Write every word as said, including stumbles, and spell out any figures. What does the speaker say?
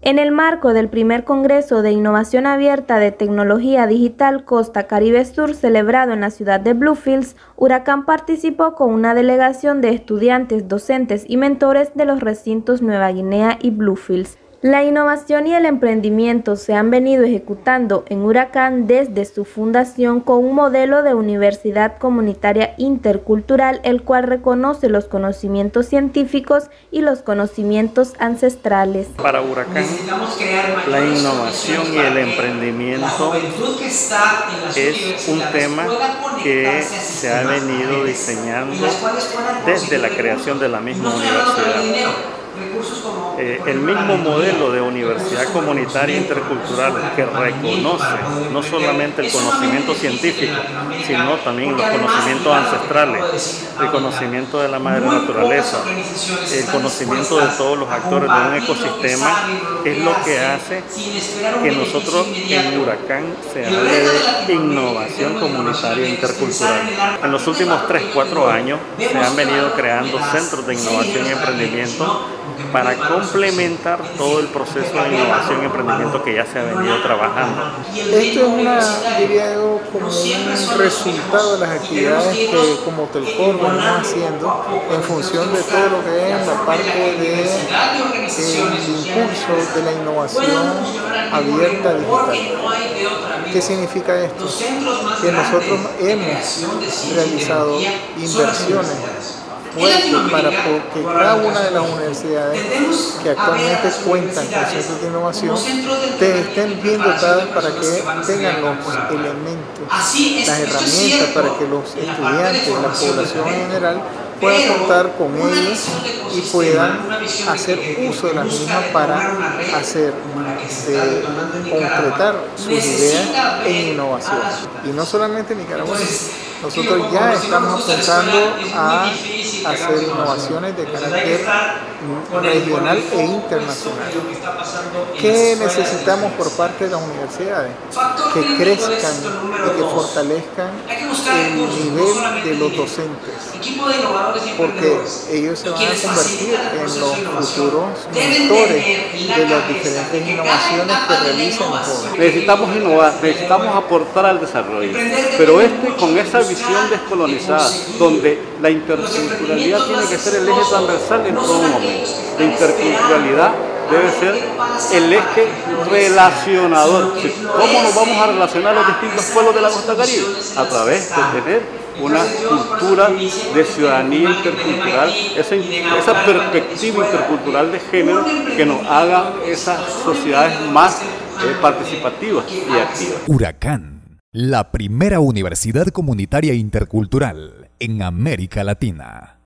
En el marco del primer Congreso de Innovación Abierta de Tecnología Digital Costa Caribe Sur celebrado en la ciudad de Bluefields, Huracán participó con una delegación de estudiantes, docentes y mentores de los recintos Nueva Guinea y Bluefields. La innovación y el emprendimiento se han venido ejecutando en Huracán desde su fundación con un modelo de universidad comunitaria intercultural, el cual reconoce los conocimientos científicos y los conocimientos ancestrales. Para Huracán, la innovación y el emprendimiento es un tema que se ha venido diseñando desde la creación de la misma universidad. Eh, el mismo modelo de universidad comunitaria intercultural que reconoce no solamente el conocimiento científico, sino también los conocimientos ancestrales, el conocimiento de la madre naturaleza, el conocimiento de todos los actores de un ecosistema, es lo que hace que nosotros en Huracán se hable de innovación comunitaria intercultural. En los últimos tres cuatro años se han venido creando centros de innovación y emprendimiento para complementar todo el proceso de innovación y emprendimiento que ya se ha venido trabajando. Esto es una, diría yo, como un resultado de las actividades que como Telcor venimos haciendo en función de todo lo que es la parte del impulso de la innovación abierta digital. ¿Qué significa esto? Que nosotros hemos realizado inversiones fuertes para que cada una de las universidades que actualmente cuentan con centros de innovación te estén bien dotadas para que tengan los elementos, las herramientas para que los estudiantes, la población en general, puedan contar con ellos y puedan hacer uso de las mismas para hacer, de, concretar sus ideas en innovación. Y no solamente nicaragüenses, nosotros ya estamos apuntando a hacer innovaciones de carácter regional e internacional. ¿Qué necesitamos por parte de las universidades? Que crezcan y que fortalezcan el nivel de los docentes, porque ellos se van a convertir en los futuros mentores de las diferentes innovaciones que realizan los jóvenes. Necesitamos innovar, necesitamos aportar al desarrollo, pero este con esa visión descolonizada, donde la interculturalidad tiene que ser el eje transversal en todo momento. La interculturalidad debe ser el eje relacionador. ¿Cómo nos vamos a relacionar los distintos pueblos de la costa caribe? A través de tener una cultura de ciudadanía intercultural, esa, esa perspectiva intercultural de género que nos haga esas sociedades más eh, participativas y activas. Huracán, la primera universidad comunitaria intercultural en América Latina.